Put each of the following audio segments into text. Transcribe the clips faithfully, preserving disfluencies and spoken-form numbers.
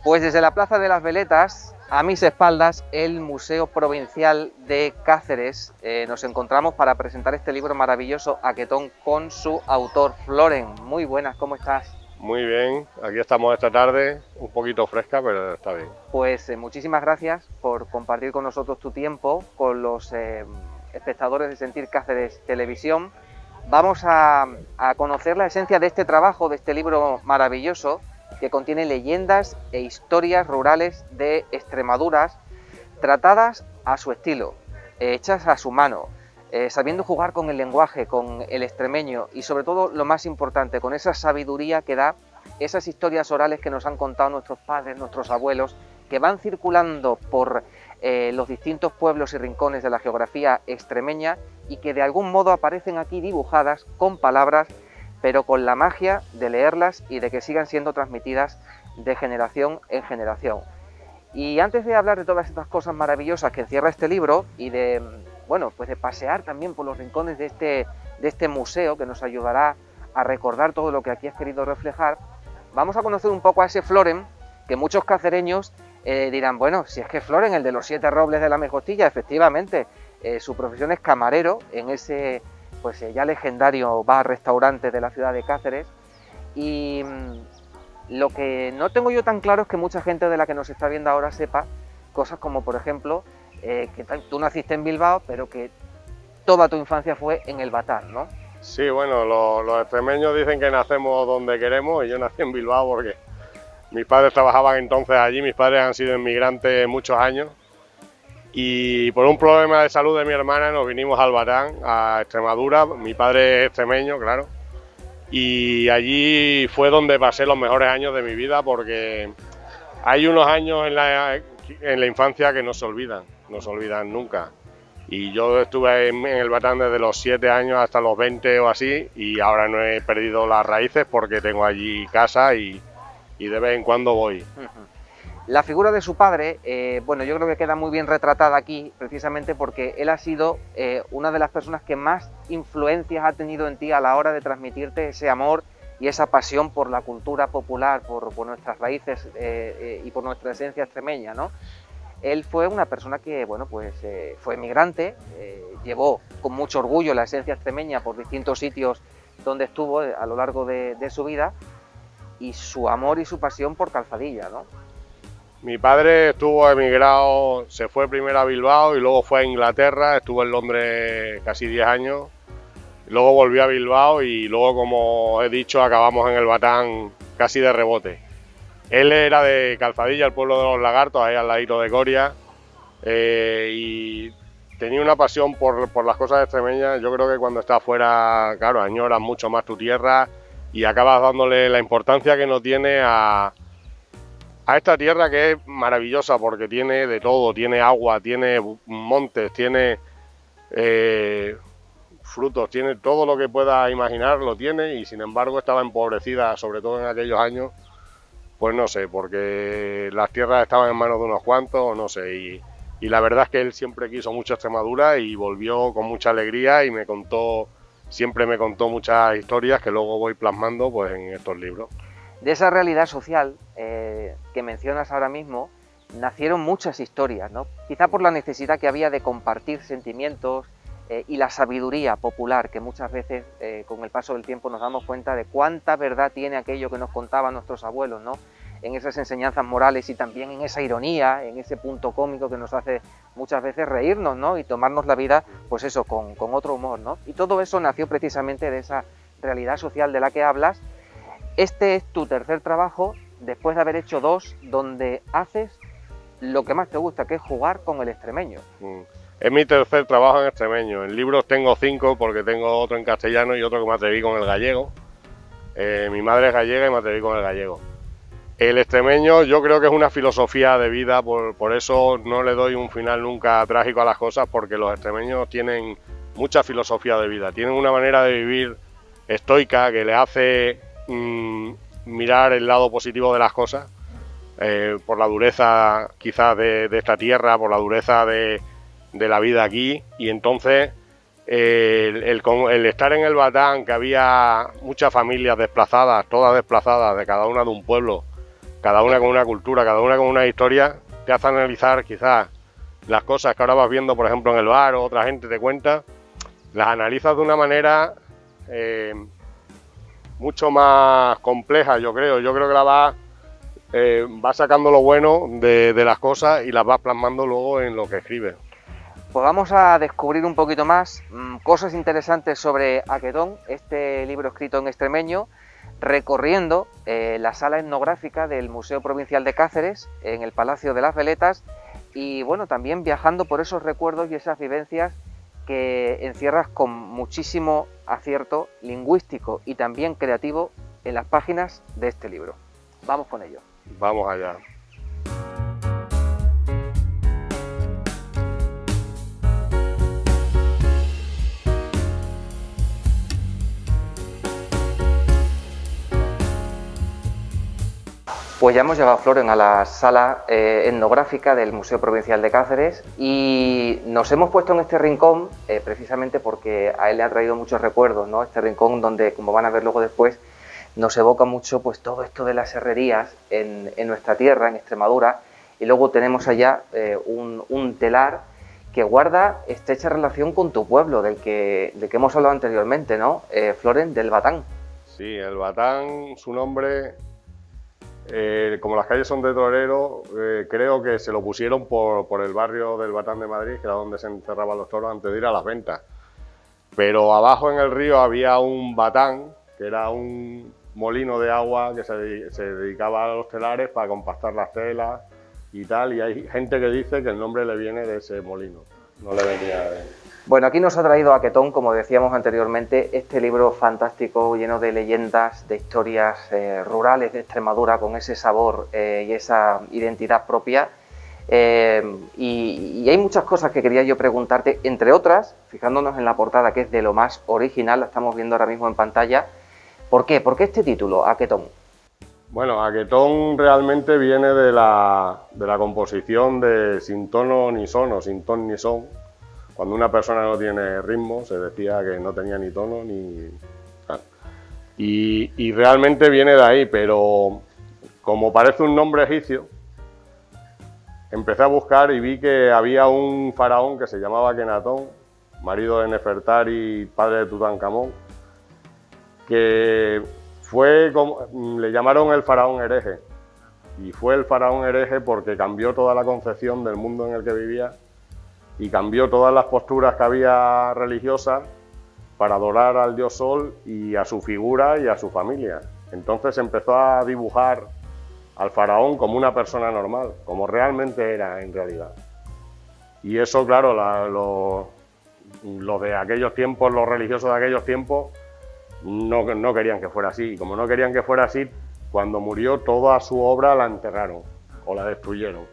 Pues desde la Plaza de las Veletas, a mis espaldas, el Museo Provincial de Cáceres, eh, nos encontramos para presentar este libro maravilloso, Aquetón, con su autor, Floren. Muy buenas, ¿cómo estás? Muy bien, aquí estamos esta tarde, un poquito fresca, pero está bien. Pues eh, muchísimas gracias por compartir con nosotros tu tiempo, con los eh, espectadores de Sentir Cáceres Televisión. Vamos a, a conocer la esencia de este trabajo, de este libro maravilloso, que contiene leyendas e historias rurales de Extremadura, tratadas a su estilo, eh, hechas a su mano, eh, sabiendo jugar con el lenguaje, con el extremeño y sobre todo, lo más importante, con esa sabiduría que da esas historias orales que nos han contado nuestros padres, nuestros abuelos, que van circulando por eh, los distintos pueblos y rincones de la geografía extremeña y que de algún modo aparecen aquí dibujadas con palabras, pero con la magia de leerlas y de que sigan siendo transmitidas de generación en generación. Y antes de hablar de todas estas cosas maravillosas que encierra este libro y de, bueno, pues de pasear también por los rincones de este, de este museo que nos ayudará a recordar todo lo que aquí has querido reflejar, vamos a conocer un poco a ese Floren, que muchos cacereños eh, dirán, bueno, si es que Floren, el de los siete robles de la Mejostilla, efectivamente, eh, su profesión es camarero en ese pues eh, ya legendario bar-restaurante de la ciudad de Cáceres, y mmm, lo que no tengo yo tan claro es que mucha gente de la que nos está viendo ahora sepa cosas como, por ejemplo, eh, que tú naciste en Bilbao, pero que toda tu infancia fue en el Batar, ¿no? Sí, bueno, los, los extremeños dicen que nacemos donde queremos y yo nací en Bilbao porque mis padres trabajaban entonces allí, mis padres han sido inmigrantes muchos años y por un problema de salud de mi hermana nos vinimos al Batán, a Extremadura. Mi padre es extremeño, claro, y allí fue donde pasé los mejores años de mi vida porque hay unos años en la, en la infancia que no se olvidan, no se olvidan nunca. Y yo estuve en, en el Batán desde los siete años hasta los veinte o así y ahora no he perdido las raíces porque tengo allí casa y, y de vez en cuando voy. Uh-huh. La figura de su padre, eh, bueno, yo creo que queda muy bien retratada aquí, precisamente porque él ha sido eh, una de las personas que más influencias ha tenido en ti a la hora de transmitirte ese amor y esa pasión por la cultura popular, por, por nuestras raíces eh, eh, y por nuestra esencia extremeña, ¿no? Él fue una persona que, bueno, pues eh, fue emigrante, eh, llevó con mucho orgullo la esencia extremeña por distintos sitios donde estuvo a lo largo de, de su vida, y su amor y su pasión por Calzadilla, ¿no? Mi padre estuvo emigrado, se fue primero a Bilbao y luego fue a Inglaterra, estuvo en Londres casi diez años, luego volvió a Bilbao y luego, como he dicho, acabamos en el Batán casi de rebote. Él era de Calzadilla, el pueblo de los lagartos, ahí al ladito de Coria, eh, y tenía una pasión por, por las cosas extremeñas. Yo creo que cuando estás fuera, claro, añoras mucho más tu tierra y acabas dándole la importancia que no tiene a... a esta tierra que es maravillosa porque tiene de todo, tiene agua, tiene montes, tiene eh, frutos, tiene todo lo que pueda imaginar, lo tiene, y sin embargo estaba empobrecida, sobre todo en aquellos años, pues no sé, porque las tierras estaban en manos de unos cuantos, no sé, y, y la verdad es que él siempre quiso mucho Extremadura y volvió con mucha alegría y me contó, siempre me contó muchas historias que luego voy plasmando pues en estos libros. De esa realidad social eh, que mencionas ahora mismo, nacieron muchas historias, ¿no? Quizá por la necesidad que había de compartir sentimientos eh, y la sabiduría popular, que muchas veces eh, con el paso del tiempo nos damos cuenta de cuánta verdad tiene aquello que nos contaban nuestros abuelos, ¿no? En esas enseñanzas morales y también en esa ironía, en ese punto cómico que nos hace muchas veces reírnos, ¿no? Y tomarnos la vida, pues eso, con, con otro humor, ¿no? Y todo eso nació precisamente de esa realidad social de la que hablas. Este es tu tercer trabajo, después de haber hecho dos, donde haces lo que más te gusta, que es jugar con el extremeño. Mm. Es mi tercer trabajo en extremeño. En libros tengo cinco porque tengo otro en castellano y otro que me atreví con el gallego. Eh, mi madre es gallega y me atreví con el gallego. El extremeño yo creo que es una filosofía de vida, por, por eso no le doy un final nunca trágico a las cosas, porque los extremeños tienen mucha filosofía de vida, tienen una manera de vivir estoica que les hace mmm, mirar el lado positivo de las cosas, eh, por la dureza quizás de, de esta tierra, por la dureza de, de la vida aquí, y entonces eh, el, el, el estar en el Batán, que había muchas familias desplazadas, todas desplazadas de cada una de un pueblo, cada una con una cultura, cada una con una historia, te hace analizar quizás las cosas que ahora vas viendo, por ejemplo, en el bar o otra gente te cuenta, las analizas de una manera eh, mucho más compleja, yo creo. Yo creo que la vas, eh, vas sacando lo bueno de, de las cosas y las vas plasmando luego en lo que escribes. Pues vamos a descubrir un poquito más mmm, cosas interesantes sobre Aquetón, este libro escrito en extremeño, recorriendo eh, la sala etnográfica del Museo Provincial de Cáceres, en el Palacio de las Veletas, y bueno, también viajando por esos recuerdos y esas vivencias que encierras con muchísimo acierto lingüístico y también creativo en las páginas de este libro. Vamos con ello. Vamos allá. Pues ya hemos llevado a Floren a la sala eh, etnográfica del Museo Provincial de Cáceres y nos hemos puesto en este rincón eh, precisamente porque a él le ha traído muchos recuerdos, ¿no? Este rincón donde, como van a ver luego después, nos evoca mucho pues todo esto de las herrerías en, en nuestra tierra, en Extremadura, y luego tenemos allá eh, un, un telar que guarda estrecha relación con tu pueblo, del que, del que hemos hablado anteriormente, ¿no? Eh, Floren, del Batán. Sí, el Batán, su nombre... Eh, como las calles son de torero, eh, creo que se lo pusieron por, por el barrio del Batán de Madrid, que era donde se encerraban los toros antes de ir a las ventas. Pero abajo en el río había un batán, que era un molino de agua que se, se dedicaba a los telares para compactar las telas y tal, y hay gente que dice que el nombre le viene de ese molino, no le venía de... Bueno, aquí nos ha traído Aquetón, como decíamos anteriormente, este libro fantástico lleno de leyendas, de historias eh, rurales de Extremadura con ese sabor eh, y esa identidad propia. Eh, y, y hay muchas cosas que quería yo preguntarte, entre otras, fijándonos en la portada que es de lo más original, la estamos viendo ahora mismo en pantalla. ¿Por qué? ¿Por qué este título, Aquetón? Bueno, Aquetón realmente viene de la, de la composición de sin tono ni son o sin ton ni son. Cuando una persona no tiene ritmo, se decía que no tenía ni tono ni... Y, y realmente viene de ahí, pero como parece un nombre egipcio, empecé a buscar y vi que había un faraón que se llamaba Akenatón, marido de Nefertari, padre de Tutankamón, que fue como, le llamaron el faraón hereje, y fue el faraón hereje porque cambió toda la concepción del mundo en el que vivía y cambió todas las posturas que había religiosas para adorar al dios Sol y a su figura y a su familia. Entonces empezó a dibujar al faraón como una persona normal, como realmente era en realidad. Y eso, claro, la, lo, lo de aquellos tiempos, los religiosos de aquellos tiempos, no, no querían que fuera así. Y como no querían que fuera así, cuando murió toda su obra la enterraron o la destruyeron.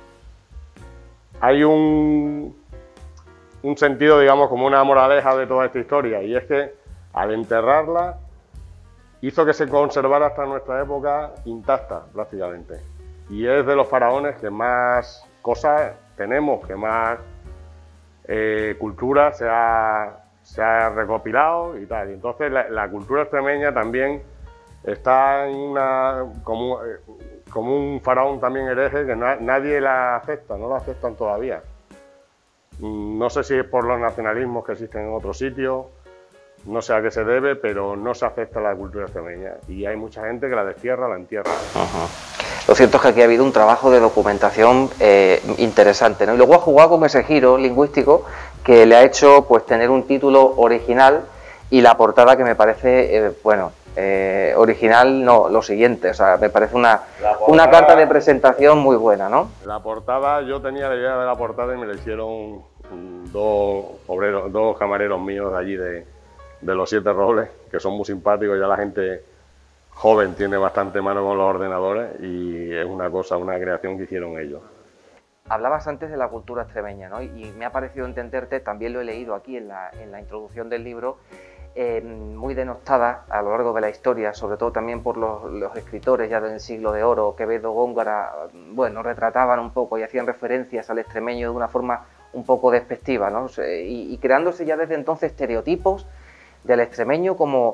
Hay un, un sentido, digamos, como una moraleja de toda esta historia, y es que al enterrarla hizo que se conservara hasta nuestra época intacta prácticamente. Y es de los faraones que más cosas tenemos, que más eh, cultura se ha, se ha recopilado y tal. Y entonces la, la cultura extremeña también está en una, como, eh, como un faraón también hereje que na, nadie la acepta, no la aceptan todavía. No sé si es por los nacionalismos que existen en otros sitios, no sé a qué se debe, pero no se acepta la cultura extremeña y hay mucha gente que la destierra, la entierra. Ajá. Lo cierto es que aquí ha habido un trabajo de documentación eh, interesante, ¿no? Y luego ha jugado con ese giro lingüístico que le ha hecho pues tener un título original y la portada que me parece, eh, bueno, eh, original, no, lo siguiente, o sea, me parece una, portada, una carta de presentación muy buena, ¿no? La portada, yo tenía la idea de la portada y me la hicieron dos obreros, dos camareros míos de allí de, de los Siete Robles, que son muy simpáticos, ya la gente joven tiene bastante mano con los ordenadores y es una cosa, una creación que hicieron ellos. Hablabas antes de la cultura extremeña, ¿no? Y me ha parecido entenderte, también lo he leído aquí en la, en la introducción del libro, eh, muy denostada a lo largo de la historia, sobre todo también por los, los escritores ya del siglo de oro, Quevedo, Góngora, bueno, retrataban un poco y hacían referencias al extremeño de una forma un poco despectiva, ¿no? Y, y creándose ya desde entonces estereotipos del extremeño como,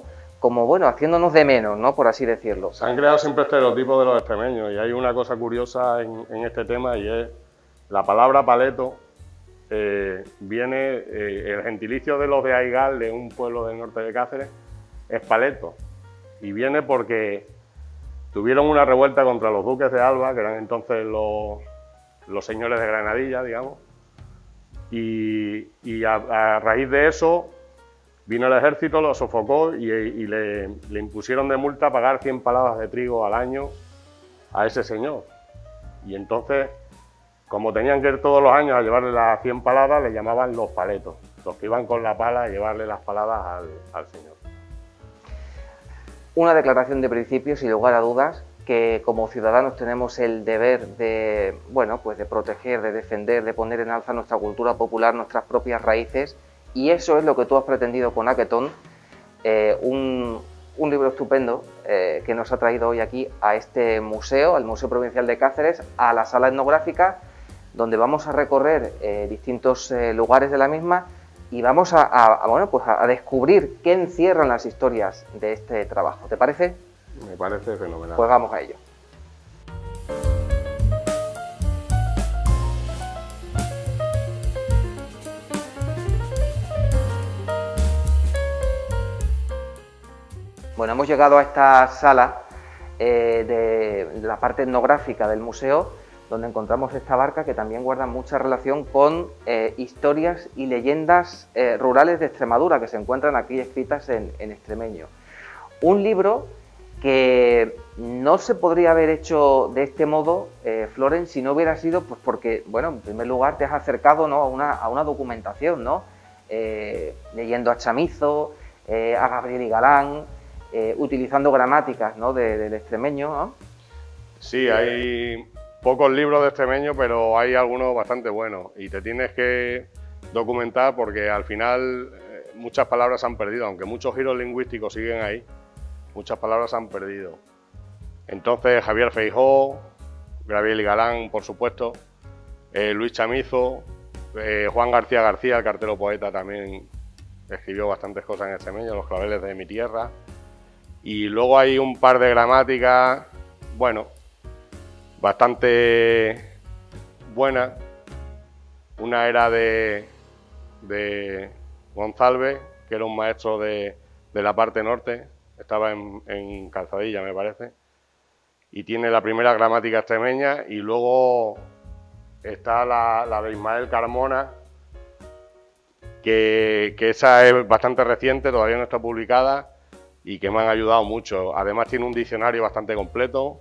como bueno, haciéndonos de menos, ¿no? Por así decirlo. Se han creado siempre estereotipos de los extremeños y hay una cosa curiosa en, en este tema y es la palabra paleto. Eh, viene, eh, el gentilicio de los de Aigal, de un pueblo del norte de Cáceres, es paleto. Y viene porque tuvieron una revuelta contra los duques de Alba, que eran entonces los, los señores de Granadilla, digamos. Y, y a, a raíz de eso vino el ejército, lo sofocó y, y le, le impusieron de multa pagar cien paladas de trigo al año a ese señor. Y entonces, como tenían que ir todos los años a llevarle las cien paladas, le llamaban los paletos, los que iban con la pala a llevarle las paladas al, al señor. Una declaración de principio, sin lugar a dudas, que como ciudadanos tenemos el deber de, bueno, pues de proteger, de defender, de poner en alza nuestra cultura popular, nuestras propias raíces, y eso es lo que tú has pretendido con Aquetón, eh, un, un libro estupendo eh, que nos ha traído hoy aquí a este museo, al Museo Provincial de Cáceres, a la sala etnográfica, donde vamos a recorrer eh, distintos eh, lugares de la misma y vamos a, a, a, bueno, pues a, a descubrir qué encierran las historias de este trabajo. ¿Te parece? Me parece fenomenal. Pues vamos a ello. Bueno, hemos llegado a esta sala eh, de, de la parte etnográfica del museo, donde encontramos esta barca que también guarda mucha relación con eh, historias y leyendas eh, rurales de Extremadura que se encuentran aquí escritas en, en extremeño. Un libro que no se podría haber hecho de este modo, eh, Floren, si no hubiera sido pues porque, bueno, en primer lugar te has acercado, ¿no?, a, una, a una documentación, ¿no? Eh, leyendo a Chamizo, eh, a Gabriel y Galán, eh, utilizando gramáticas, ¿no?, de, del extremeño, ¿no? Sí, hay pocos libros de extremeño, pero hay algunos bastante buenos y te tienes que documentar porque al final eh, muchas palabras se han perdido, aunque muchos giros lingüísticos siguen ahí, muchas palabras se han perdido. Entonces Javier Feijóo, Gabriel y Galán, por supuesto, eh, Luis Chamizo, eh, Juan García García, el cartero poeta, también escribió bastantes cosas en extremeño, Los claveles de mi tierra. Y luego hay un par de gramáticas, bueno, bastante buenas. Una era de, de González, que era un maestro de, de la parte norte, estaba en, en Calzadilla, me parece, y tiene la primera gramática extremeña, y luego está la, la de Ismael Carmona, que, que esa es bastante reciente, todavía no está publicada, y que me han ayudado mucho. Además tiene un diccionario bastante completo,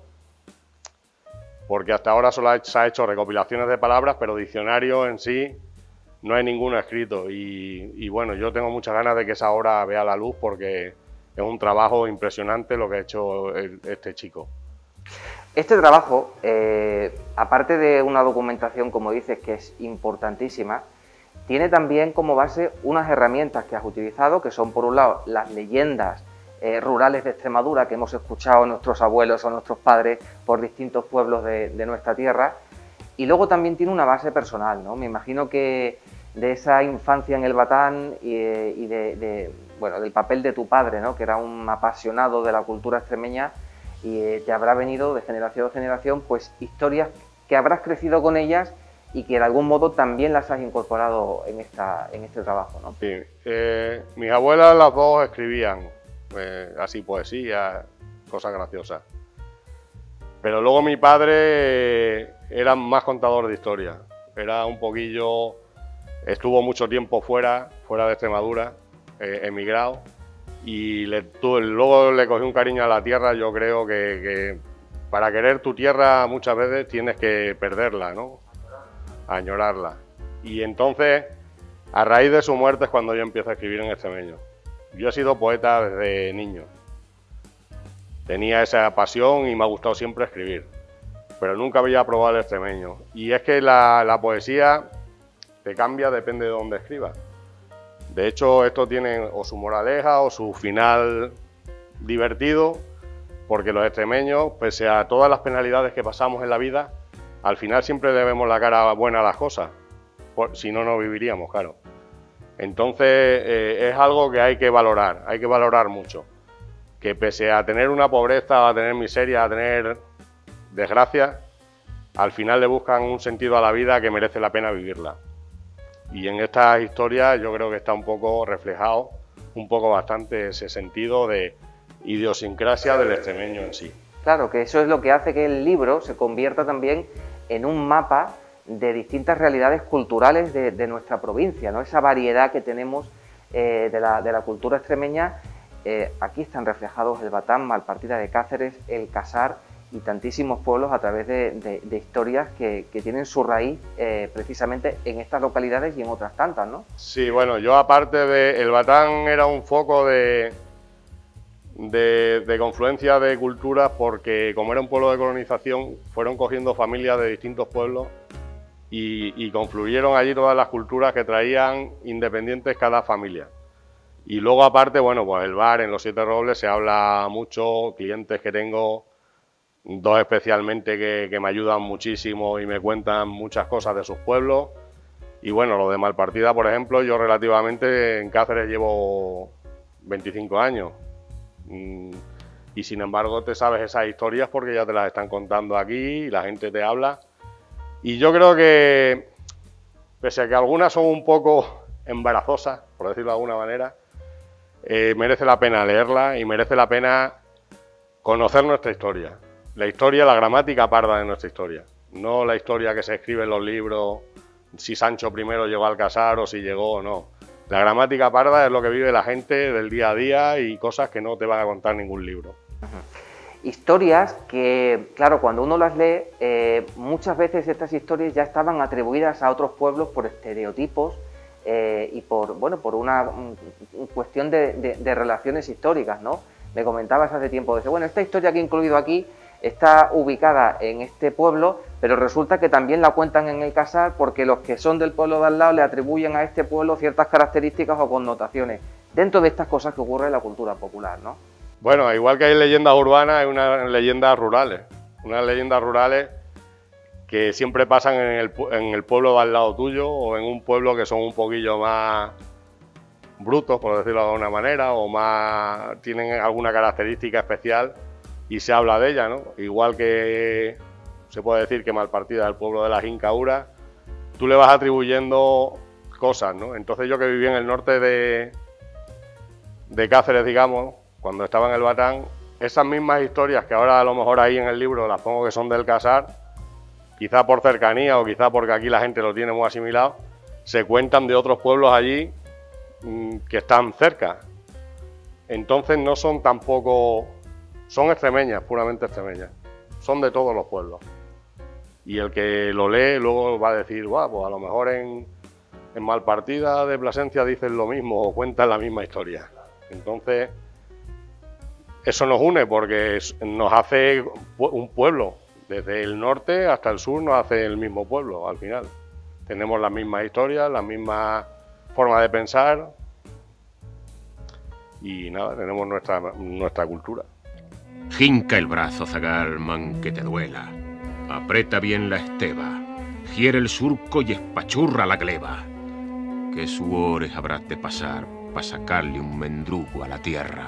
porque hasta ahora solo se ha hecho recopilaciones de palabras, pero diccionario en sí no hay ninguno escrito. Y, y bueno, yo tengo muchas ganas de que esa obra vea la luz, porque es un trabajo impresionante lo que ha hecho el, este chico. Este trabajo, eh, aparte de una documentación, como dices, que es importantísima, tiene también como base unas herramientas que has utilizado, que son, por un lado, las leyendas Eh, rurales de Extremadura que hemos escuchado a nuestros abuelos o a nuestros padres por distintos pueblos de, de nuestra tierra, y luego también tiene una base personal, ¿no? Me imagino que de esa infancia en el Batán y, y de, de, bueno, del papel de tu padre, ¿no?, que era un apasionado de la cultura extremeña, y eh, te habrá venido de generación a generación pues historias que habrás crecido con ellas y que de algún modo también las has incorporado en, esta, en este trabajo, ¿no? Sí, eh, mis abuelas las dos escribían Eh, así poesía, cosas graciosas. Pero luego mi padre eh, era más contador de historias, era un poquillo, estuvo mucho tiempo fuera, fuera de Extremadura, eh, emigrado, y le, tu, luego le cogí un cariño a la tierra. Yo creo que, que para querer tu tierra muchas veces tienes que perderla, ¿no?, añorarla. Y entonces, a raíz de su muerte es cuando yo empiezo a escribir en extremeño. Yo he sido poeta desde niño, tenía esa pasión y me ha gustado siempre escribir, pero nunca había probado el extremeño. Y es que la, la poesía te cambia, depende de dónde escribas. De hecho, esto tiene o su moraleja o su final divertido, porque los extremeños, pese a todas las penalidades que pasamos en la vida, al final siempre le vemos la cara buena a las cosas, por, si no, no viviríamos, claro. Entonces eh, es algo que hay que valorar, hay que valorar mucho. que pese a tener una pobreza, a tener miseria, a tener desgracia, al final le buscan un sentido a la vida que merece la pena vivirla. Y en estas historias yo creo que está un poco reflejado, un poco bastante ese sentido de idiosincrasia del extremeño en sí. Claro, que eso es lo que hace que el libro se convierta también en un mapa de distintas realidades culturales de, de nuestra provincia, ¿no? Esa variedad que tenemos eh, de, la, de la cultura extremeña, eh, aquí están reflejados el Batán, Malpartida de Cáceres, el Casar y tantísimos pueblos a través de, de, de historias que, que tienen su raíz eh, precisamente en estas localidades y en otras tantas, ¿no? Sí, bueno, yo aparte de... El Batán era un foco de, de, de confluencia de culturas porque como era un pueblo de colonización, fueron cogiendo familias de distintos pueblos y, y confluyeron allí todas las culturas que traían independientes cada familia. Y luego aparte, bueno, pues el bar en Los Siete Robles se habla mucho, clientes que tengo, dos especialmente que, que me ayudan muchísimo y me cuentan muchas cosas de sus pueblos. Y bueno, lo de Malpartida, por ejemplo, yo relativamente en Cáceres llevo veinticinco años. Y sin embargo te sabes esas historias porque ya te las están contando aquí y la gente te habla. Y yo creo que, pese a que algunas son un poco embarazosas, por decirlo de alguna manera, eh, merece la pena leerla y merece la pena conocer nuestra historia. La historia, la gramática parda de nuestra historia, no la historia que se escribe en los libros, si Sancho primero llegó al Casar o si llegó o no. La gramática parda es lo que vive la gente del día a día y cosas que no te van a contar ningún libro. Uh-huh. Historias que, claro, cuando uno las lee, eh, muchas veces estas historias ya estaban atribuidas a otros pueblos por estereotipos eh, y por, bueno, por una un, un cuestión de, de, de relaciones históricas, ¿no? Me comentabas hace tiempo, dice, bueno, esta historia que he incluido aquí está ubicada en este pueblo, pero resulta que también la cuentan en el Casar porque los que son del pueblo de al lado le atribuyen a este pueblo ciertas características o connotaciones dentro de estas cosas que ocurren en la cultura popular, ¿no? Bueno, igual que hay leyendas urbanas, hay unas leyendas rurales, unas leyendas rurales que siempre pasan en el, en el pueblo de al lado tuyo o en un pueblo que son un poquillo más brutos, por decirlo de alguna manera, o más tienen alguna característica especial y se habla de ella, ¿no? Igual que se puede decir que Malpartida es el pueblo de la Jincaura, tú le vas atribuyendo cosas, ¿no? Entonces yo que viví en el norte de, de Cáceres, digamos, cuando estaba en el Batán, esas mismas historias que ahora a lo mejor ahí en el libro las pongo que son del Casar, quizá por cercanía o quizá porque aquí la gente lo tiene muy asimilado, se cuentan de otros pueblos allí mmm, que están cerca. Entonces no son tampoco... Son extremeñas, puramente extremeñas. Son de todos los pueblos. Y el que lo lee luego va a decir, guau, pues a lo mejor en, en Malpartida de Plasencia dicen lo mismo o cuentan la misma historia. Entonces, eso nos une porque nos hace un pueblo. Desde el norte hasta el sur nos hace el mismo pueblo, al final. Tenemos las mismas historias, la misma forma de pensar. Y nada, tenemos nuestra, nuestra cultura. Jinca el brazo, zagal, man que te duela. Aprieta bien la esteba. Giere el surco y espachurra la gleba. Que suores habrás de pasar para sacarle un mendrugo a la tierra.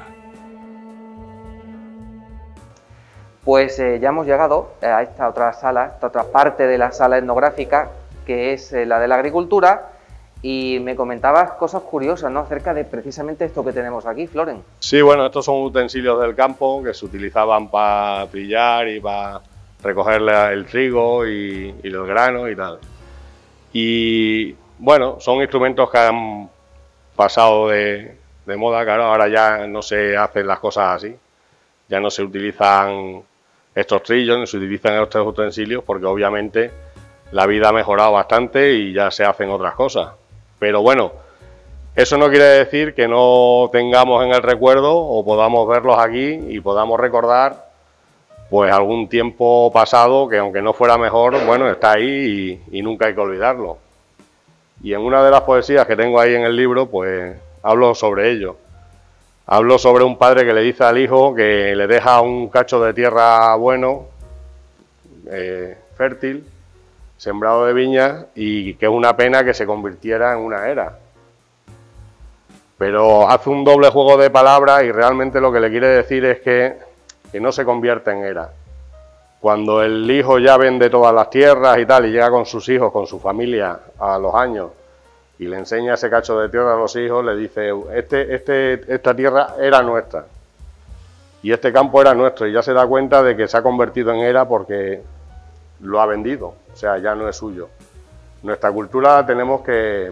Pues eh, ya hemos llegado a esta otra sala, esta otra parte de la sala etnográfica, que es eh, la de la agricultura. Y me comentabas cosas curiosas, ¿no?, acerca de precisamente esto que tenemos aquí, Floren. Sí, bueno, estos son utensilios del campo que se utilizaban para trillar y para recoger el trigo y, y los granos y tal. Y bueno, son instrumentos que han pasado de, de moda, claro, ahora ya no se hacen las cosas así. Ya no se utilizan estos trillos, no se utilizan estos utensilios porque obviamente la vida ha mejorado bastante y ya se hacen otras cosas. Pero bueno, eso no quiere decir que no tengamos en el recuerdo o podamos verlos aquí y podamos recordar pues algún tiempo pasado que aunque no fuera mejor, bueno, está ahí y, y nunca hay que olvidarlo. Y en una de las poesías que tengo ahí en el libro, pues hablo sobre ello. Hablo sobre un padre que le dice al hijo que le deja un cacho de tierra bueno, eh, fértil, sembrado de viñas y que es una pena que se convirtiera en una era. pero hace un doble juego de palabras y realmente lo que le quiere decir es que, que no se convierte en era. Cuando el hijo ya vende todas las tierras y tal y llega con sus hijos, con su familia a los años y le enseña ese cacho de tierra a los hijos, le dice, este, este, esta tierra era nuestra y este campo era nuestro, y ya se da cuenta de que se ha convertido en era porque lo ha vendido, o sea, ya no es suyo. Nuestra cultura la tenemos que,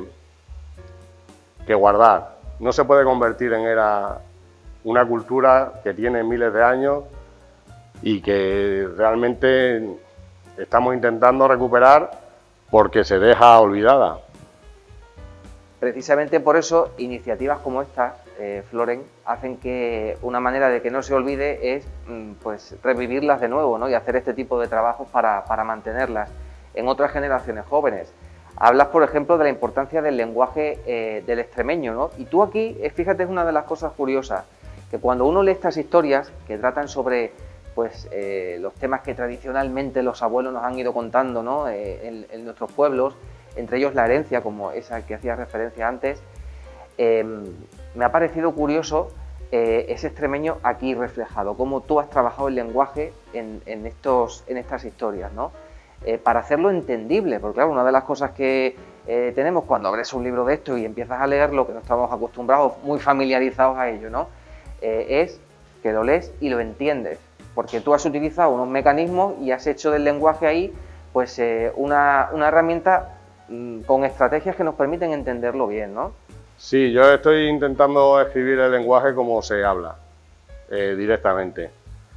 que guardar, no se puede convertir en era una cultura que tiene miles de años y que realmente estamos intentando recuperar porque se deja olvidada. Precisamente por eso, iniciativas como esta, eh, Floren, hacen que una manera de que no se olvide es pues revivirlas de nuevo, ¿no? Y hacer este tipo de trabajos para, para mantenerlas en otras generaciones jóvenes. Hablas, por ejemplo, de la importancia del lenguaje eh, del extremeño, ¿no? Y tú aquí, fíjate, es una de las cosas curiosas, que cuando uno lee estas historias que tratan sobre pues eh, los temas que tradicionalmente los abuelos nos han ido contando, ¿no? eh, en, en nuestros pueblos, entre ellos la herencia, como esa que hacía referencia antes, eh, me ha parecido curioso eh, ese extremeño aquí reflejado, cómo tú has trabajado el lenguaje en, en, estos, en estas historias, ¿no? Eh, para hacerlo entendible, porque claro, una de las cosas que eh, tenemos cuando abres un libro de esto y empiezas a leerlo, que no estamos acostumbrados, muy familiarizados a ello, ¿no? Eh, es que lo lees y lo entiendes, porque tú has utilizado unos mecanismos y has hecho del lenguaje ahí pues eh, una, una herramienta mmm, con estrategias que nos permiten entenderlo bien, ¿no? Sí, yo estoy intentando escribir el lenguaje como se habla, eh, directamente.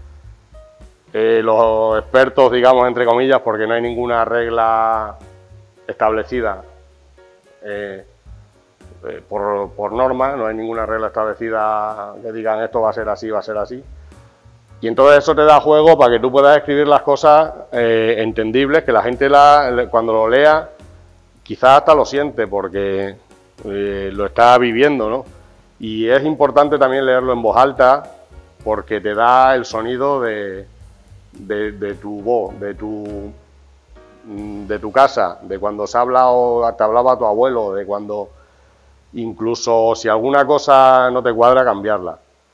Eh, los expertos, digamos, entre comillas, porque no hay ninguna regla establecida eh, eh, por, por norma, no hay ninguna regla establecida que digan esto va a ser así, va a ser así. Y entonces eso te da juego para que tú puedas escribir las cosas eh, entendibles, que la gente la, cuando lo lea quizás hasta lo siente porque eh, lo está viviendo, ¿no? Y es importante también leerlo en voz alta porque te da el sonido de, de, de tu voz, de tu, de tu casa, de cuando se habla o te hablaba tu abuelo, de cuando incluso si alguna cosa no te cuadra, cambiarla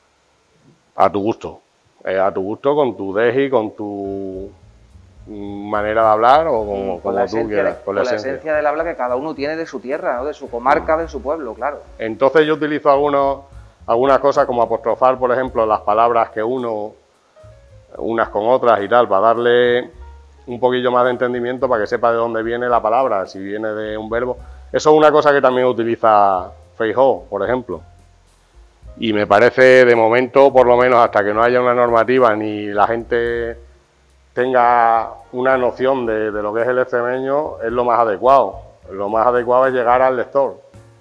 a tu gusto. Eh, a tu gusto, con tu deje, con tu manera de hablar o como, con como la tú esencia, quieras. con con la la esencia. esencia del habla que cada uno tiene de su tierra, ¿no? De su comarca, de su pueblo, claro. Entonces yo utilizo algunos, algunas cosas como apostrofar, por ejemplo, las palabras que uno, unas con otras y tal, para darle un poquillo más de entendimiento, para que sepa de dónde viene la palabra, si viene de un verbo. Eso es una cosa que también utiliza Feijóo, por ejemplo. Y me parece, de momento, por lo menos hasta que no haya una normativa ni la gente tenga una noción de, de lo que es el extremeño, es lo más adecuado. Lo más adecuado es llegar al lector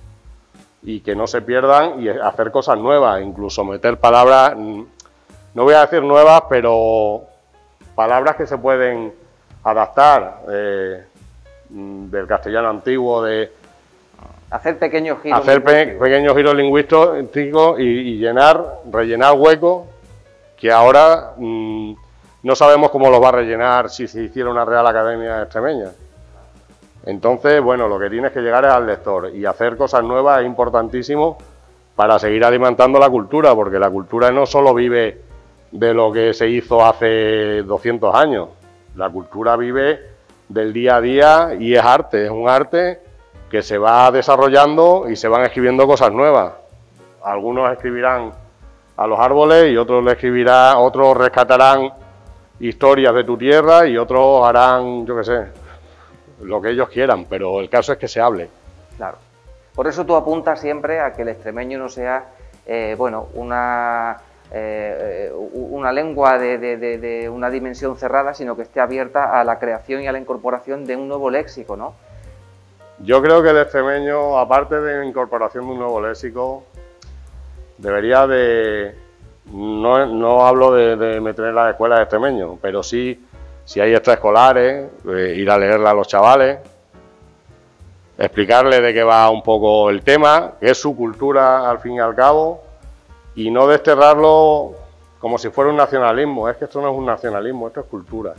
y que no se pierdan y hacer cosas nuevas, incluso meter palabras, no voy a decir nuevas, pero palabras que se pueden adaptar eh, del castellano antiguo, de hacer pequeños giros hacer pe pequeños giros lingüísticos y, y llenar, rellenar huecos que ahora mmm, no sabemos cómo los va a rellenar si se hiciera una Real Academia Extremeña. Entonces, bueno, lo que tienes que llegar es al lector y hacer cosas nuevas es importantísimo para seguir alimentando la cultura, porque la cultura no solo vive de lo que se hizo hace doscientos años, la cultura vive del día a día y es arte, es un arte que se va desarrollando y se van escribiendo cosas nuevas. Algunos escribirán a los árboles y otros le escribirán, otros rescatarán historias de tu tierra y otros harán, yo qué sé, lo que ellos quieran, pero el caso es que se hable. Claro. Por eso tú apuntas siempre a que el extremeño no sea, eh, bueno, una, eh, una lengua de, de, de, de una dimensión cerrada, sino que esté abierta a la creación y a la incorporación de un nuevo léxico, ¿no? Yo creo que el extremeño, aparte de la incorporación de un nuevo léxico, debería de, no, no hablo de, de meter en las escuelas de extremeño, pero sí, si hay extraescolares, eh, ir a leerla a los chavales, explicarles de qué va un poco el tema, que es su cultura al fin y al cabo, y no desterrarlo como si fuera un nacionalismo. Es que esto no es un nacionalismo, esto es cultura.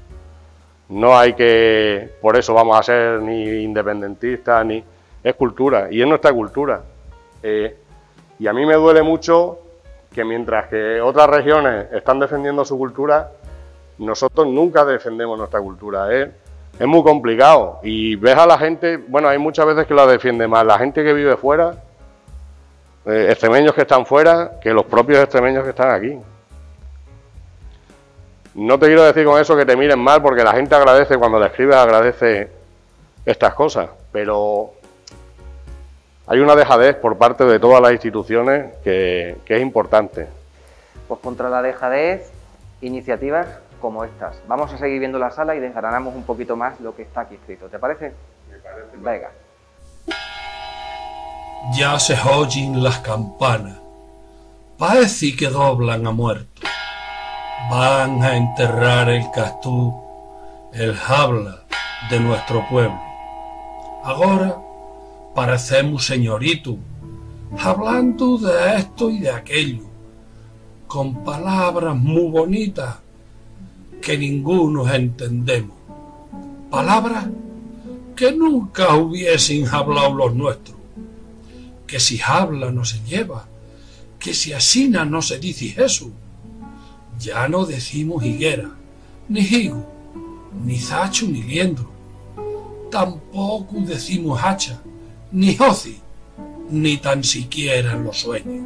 No hay que, por eso vamos a ser ni independentistas, ni... es cultura, y es nuestra cultura. Eh, Y a mí me duele mucho que mientras que otras regiones están defendiendo su cultura, nosotros nunca defendemos nuestra cultura. ¿eh? Es muy complicado y ves a la gente, bueno, hay muchas veces que la defiende más la gente que vive fuera, eh, extremeños que están fuera, que los propios extremeños que están aquí. No te quiero decir con eso que te miren mal, porque la gente agradece, cuando le escribes agradece estas cosas, pero hay una dejadez por parte de todas las instituciones que, que es importante. Pues contra la dejadez, iniciativas como estas. Vamos a seguir viendo la sala y desgranamos un poquito más lo que está aquí escrito. ¿Te parece? Me parece. Venga. Ya se oyen las campanas, parece que doblan a muerto. Van a enterrar el castú, el habla de nuestro pueblo. Ahora parecemos señoritos, hablando de esto y de aquello, con palabras muy bonitas que ninguno entendemos. Palabras que nunca hubiesen hablado los nuestros. Que si habla no se lleva, que si asina no se dice eso. Ya no decimos higuera, ni higo, ni zacho, ni liendro. Tampoco decimos hacha, ni hoci, ni tan siquiera en los sueños.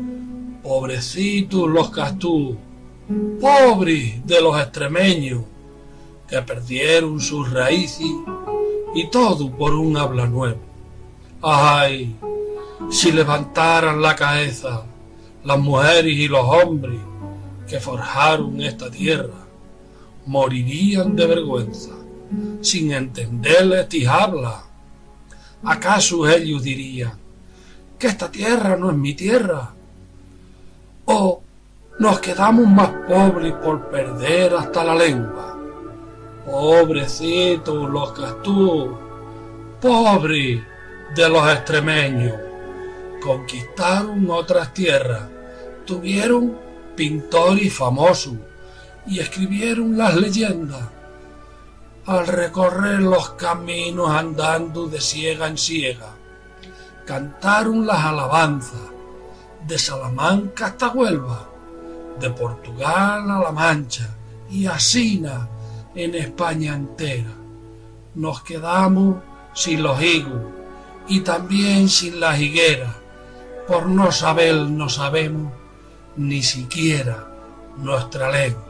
Pobrecitos los castús, pobres de los extremeños, que perdieron sus raíces y todo por un habla nuevo. Ay, si levantaran la cabeza las mujeres y los hombres que forjaron esta tierra, morirían de vergüenza, sin entenderles ti habla. ¿Acaso ellos dirían que esta tierra no es mi tierra? ¿O nos quedamos más pobres por perder hasta la lengua? Pobrecitos los castús, pobres de los extremeños, conquistaron otras tierras, tuvieron pintores famosos y escribieron las leyendas. Al recorrer los caminos andando de siega en siega, cantaron las alabanzas de Salamanca hasta Huelva, de Portugal a La Mancha y asina en España entera. Nos quedamos sin los higos y también sin las higueras, por no saber no sabemos ni siquiera nuestra lengua.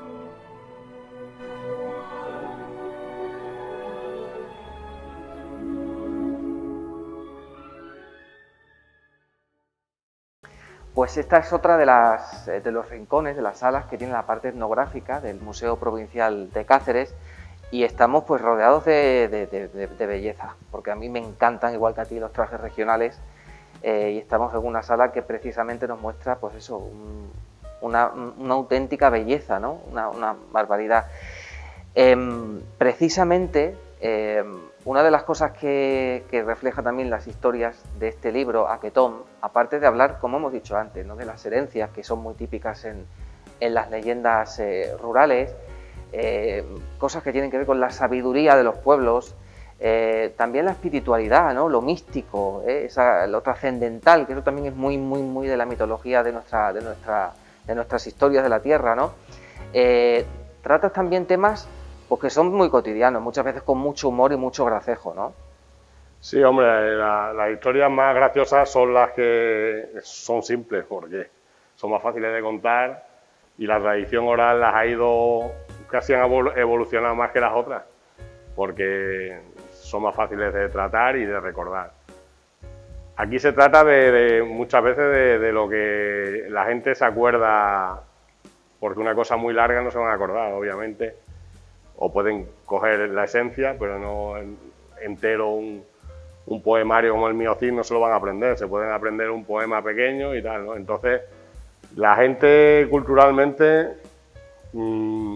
Pues esta es otra de, las, de los rincones, de las salas que tiene la parte etnográfica del Museo Provincial de Cáceres, y estamos pues rodeados de, de, de, de belleza, porque a mí me encantan, igual que a ti, los trajes regionales. Eh, y estamos en una sala que precisamente nos muestra, pues eso, un, una, una auténtica belleza, ¿no? Una, una barbaridad. Eh, precisamente, eh, una de las cosas que, que refleja también las historias de este libro, Aquetón, aparte de hablar, como hemos dicho antes, ¿no? de las herencias que son muy típicas en, en las leyendas eh, rurales, eh, cosas que tienen que ver con la sabiduría de los pueblos, Eh, también la espiritualidad, ¿no? Lo místico, ¿eh? Esa, lo trascendental, que eso también es muy, muy, muy de la mitología de, nuestra, de, nuestra, de nuestras historias de la tierra, ¿no? Eh, tratas también temas pues, que son muy cotidianos, muchas veces con mucho humor y mucho gracejo, ¿no? Sí, hombre, la, las historias más graciosas son las que son simples, porque son más fáciles de contar y la tradición oral las ha ido, casi han evolucionado más que las otras, porque son más fáciles de tratar y de recordar. Aquí se trata de, de muchas veces de, de lo que la gente se acuerda, porque una cosa muy larga no se van a acordar, obviamente, o pueden coger la esencia, pero no entero un, un poemario como el mío Cid no se lo van a aprender, se pueden aprender un poema pequeño y tal, ¿no? Entonces, la gente culturalmente mmm,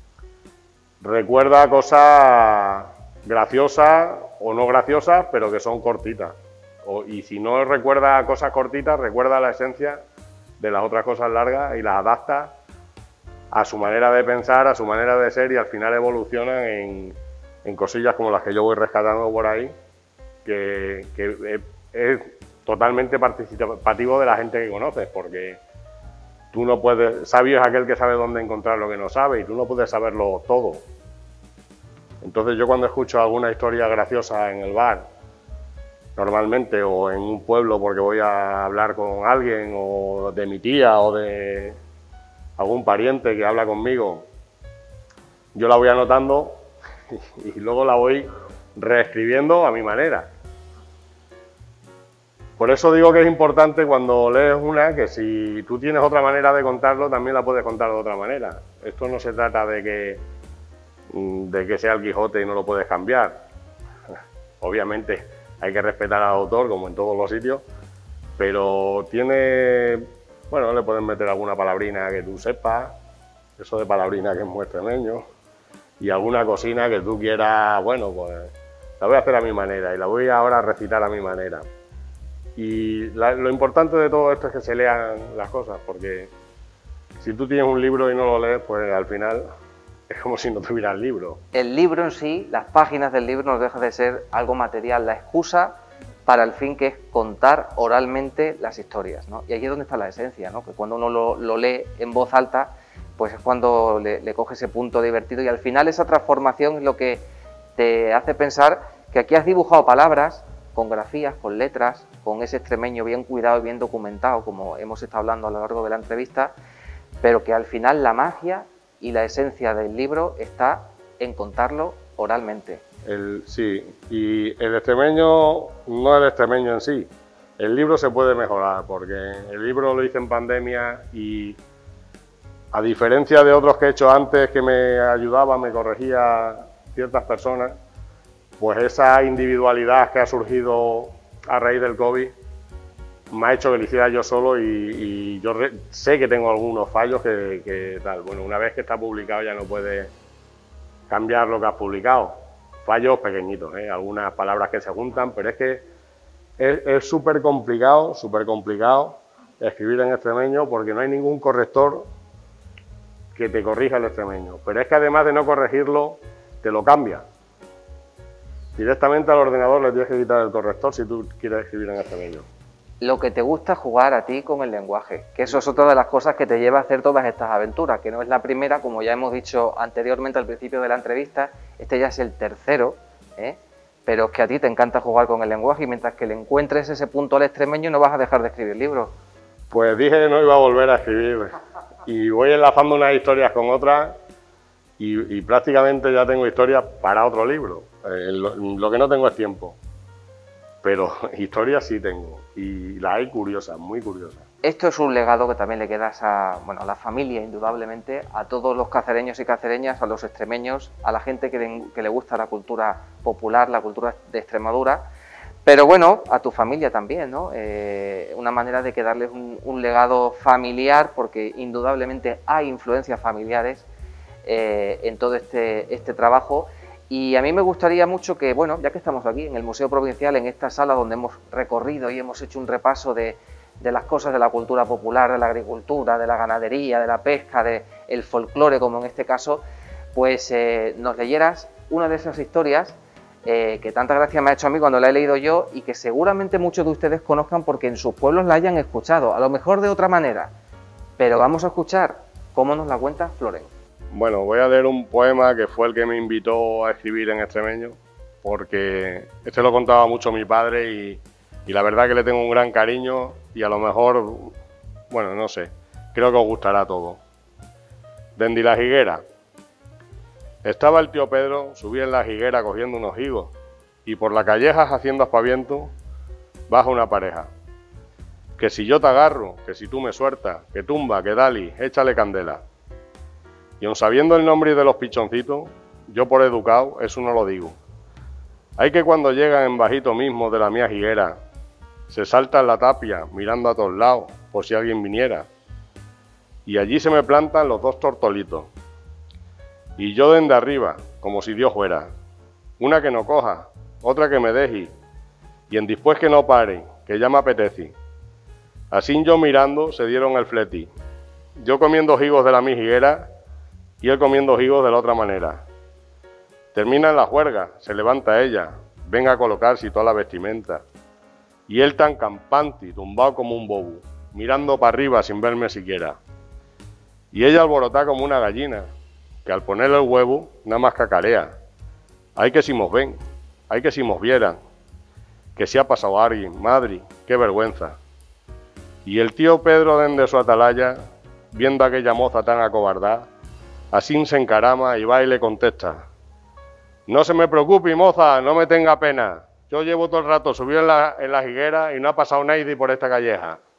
recuerda cosas graciosas o no graciosas, pero que son cortitas. O, y si no recuerda cosas cortitas, recuerda la esencia de las otras cosas largas y las adapta a su manera de pensar, a su manera de ser, y al final evolucionan en, en cosillas como las que yo voy rescatando por ahí, que, que es, es totalmente participativo de la gente que conoces, porque tú no puedes, sabio es aquel que sabe dónde encontrar lo que no sabe, y tú no puedes saberlo todo. Entonces yo cuando escucho alguna historia graciosa en el bar, normalmente, o en un pueblo porque voy a hablar con alguien, o de mi tía, o de algún pariente que habla conmigo, yo la voy anotando y luego la voy reescribiendo a mi manera. Por eso digo que es importante cuando lees una, que si tú tienes otra manera de contarlo, también la puedes contar de otra manera. Esto no se trata de que, de que sea el Quijote y no lo puedes cambiar. Obviamente hay que respetar al autor, como en todos los sitios, pero tiene, bueno, le puedes meter alguna palabrina que tú sepas, eso de palabrina que es muy extremeño, y alguna cocina que tú quieras, bueno, pues la voy a hacer a mi manera y la voy ahora a recitar a mi manera. Y la, lo importante de todo esto es que se lean las cosas, porque si tú tienes un libro y no lo lees, pues al final es como si no tuvieras el libro. El libro en sí, las páginas del libro, no deja de ser algo material, la excusa para el fin que es contar oralmente las historias, ¿no? Y ahí es donde está la esencia, ¿no? Que cuando uno lo, lo lee en voz alta, pues es cuando le, le coge ese punto divertido, y al final esa transformación es lo que te hace pensar que aquí has dibujado palabras con grafías, con letras, con ese extremeño bien cuidado y bien documentado, como hemos estado hablando a lo largo de la entrevista, pero que al final la magia y la esencia del libro está en contarlo oralmente. El, sí, y el extremeño no es el extremeño en sí. El libro se puede mejorar, porque el libro lo hice en pandemia y, a diferencia de otros que he hecho antes, que me ayudaba, me corregía ciertas personas, pues esa individualidad que ha surgido a raíz del COVID me ha hecho que lo hiciera yo solo, y, y yo re, sé que tengo algunos fallos que, que tal. Bueno, una vez que está publicado ya no puedes cambiar lo que has publicado. Fallos pequeñitos, ¿eh? Algunas palabras que se juntan, pero es que es súper complicado, súper complicado escribir en extremeño, porque no hay ningún corrector que te corrija el extremeño. Pero es que además de no corregirlo, te lo cambia. Directamente al ordenador le tienes que quitar el corrector si tú quieres escribir en extremeño. Lo que te gusta jugar a ti con el lenguaje, que eso es otra de las cosas que te lleva a hacer todas estas aventuras, que no es la primera, como ya hemos dicho anteriormente al principio de la entrevista, este ya es el tercero, ¿eh? Pero es que a ti te encanta jugar con el lenguaje, y mientras que le encuentres ese punto al extremeño no vas a dejar de escribir libros. Pues dije que no iba a volver a escribir, y voy enlazando unas historias con otras, y, y prácticamente ya tengo historias para otro libro. Eh, lo, lo que no tengo es tiempo. Pero historias sí tengo, y las hay curiosas, muy curiosas. Esto es un legado que también le quedas a, bueno, a la familia, indudablemente, a todos los cacereños y cacereñas, a los extremeños, a la gente que le, que le gusta la cultura popular, la cultura de Extremadura, pero bueno, a tu familia también, ¿no? Eh, una manera de quedarles un, un legado familiar, porque indudablemente hay influencias familiares eh, en todo este, este trabajo. Y a mí me gustaría mucho que, bueno, ya que estamos aquí en el Museo Provincial, en esta sala donde hemos recorrido y hemos hecho un repaso de, de las cosas de la cultura popular, de la agricultura, de la ganadería, de la pesca, del folclore, como en este caso, pues eh, nos leyeras una de esas historias eh, que tanta gracia me ha hecho a mí cuando la he leído yo, y que seguramente muchos de ustedes conozcan porque en sus pueblos la hayan escuchado, a lo mejor de otra manera, pero vamos a escuchar cómo nos la cuenta Floren. Bueno, voy a leer un poema que fue el que me invitó a escribir en extremeño, porque este lo contaba mucho mi padre, y, y la verdad que le tengo un gran cariño, y a lo mejor, bueno, no sé, creo que os gustará todo. Dendi la higuera. Estaba el tío Pedro, subía en la higuera cogiendo unos higos, y por la callejas haciendo aspaviento, baja una pareja. Que si yo te agarro, que si tú me sueltas, que tumba, que dali, échale candela. Y aun sabiendo el nombre de los pichoncitos, yo por educado eso no lo digo. Hay que cuando llegan en bajito mismo de la mía higuera, se salta en la tapia mirando a todos lados por si alguien viniera. Y allí se me plantan los dos tortolitos. Y yo desde arriba, como si Dios fuera. Una que no coja, otra que me deje, y en después que no pare, que ya me apetece. Así yo mirando se dieron el fleti. Yo comiendo higos de la mi higuera, y él comiendo higos de la otra manera. Termina en la juerga, se levanta ella, venga a colocarse toda la vestimenta. y él tan campante y tumbado como un bobo, mirando para arriba sin verme siquiera. Y ella alborotada como una gallina, que al ponerle el huevo nada más cacarea. Ay que si mos ven, ay que si mos vieran, que si ha pasado alguien, madre, qué vergüenza. Y el tío Pedro dende su atalaya, viendo a aquella moza tan acobardada, así se encarama y va y le contesta: no se me preocupe, moza, no me tenga pena. Yo llevo todo el rato subido en la, en la higuera y no ha pasado nadie por esta calleja.